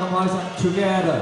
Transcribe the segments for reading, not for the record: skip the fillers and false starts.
開心 ，Together。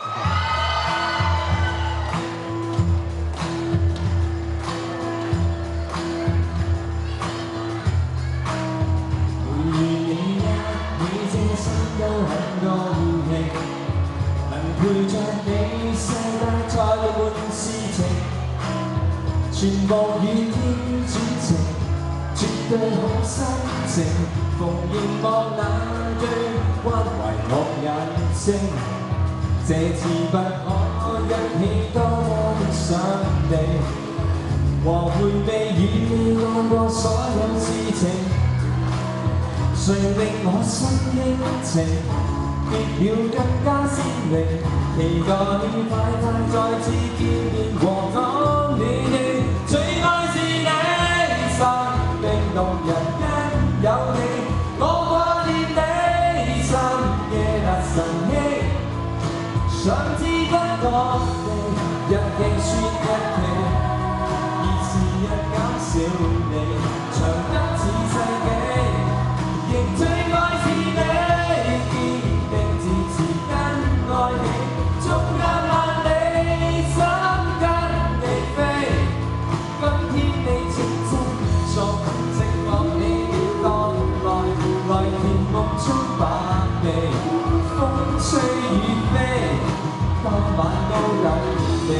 每遇你一，你這心都很高興，能陪着你世界再沒事情，全部與天主情，絕對好心情。逢凝望那對關懷惡人性，這次不可一起多麼的想你，和回味與你愛過所有事情，誰令我心興情，結了更加鮮明，期待你快快再次見面和講你的最愛是你，生命動人因有你。 我掛念你，深夜那晨曦，想知不覺地，日記說日期，而時日減少你，長得似世紀，仍最愛是你，堅定自持因愛你，縱隔萬里，心跟你飛，今天你請珍重，寂寞你要當來。 來甜夢中把味，風吹雨飛，當晚都等你。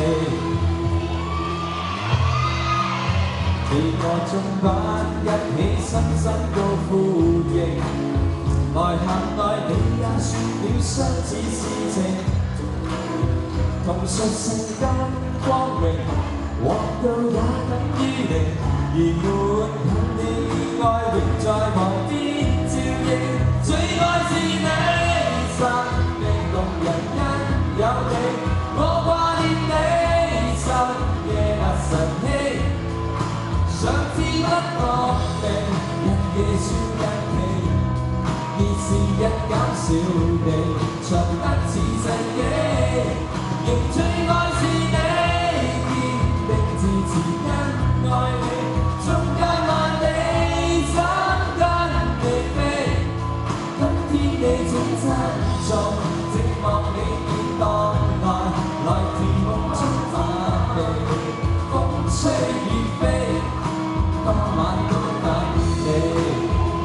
你我縱班一起深深高呼應，來行來你也說了相似事情，同述世間光榮，獲到也等於零，而滿近你愛永在旁邊。 最愛是你，生命動人因有你，我掛念你，深夜那晨曦，想知不覺地，日夜說日期，而時日減少你，長得似世紀，仍最愛是你，堅定自持因愛你，縱隔萬里。 你請珍重，寂寞你便當來，來甜夢中把味，風吹雨飛，當晚都等你。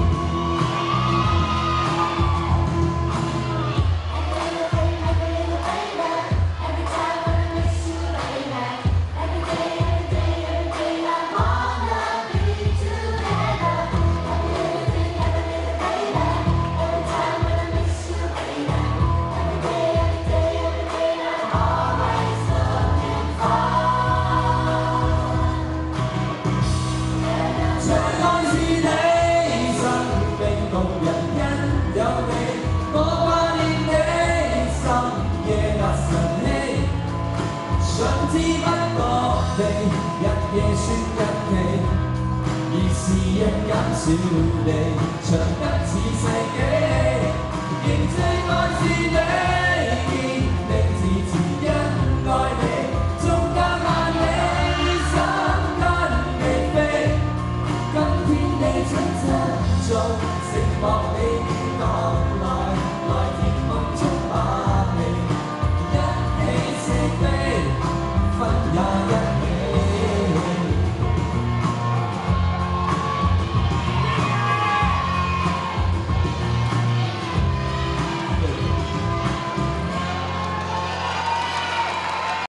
知不覺地，日夜說日期，而時日減少你，長得似世紀，仍最愛是你，堅定自持因愛你，縱隔萬里，心跟你飛，今天你請珍重，寂寞你便當。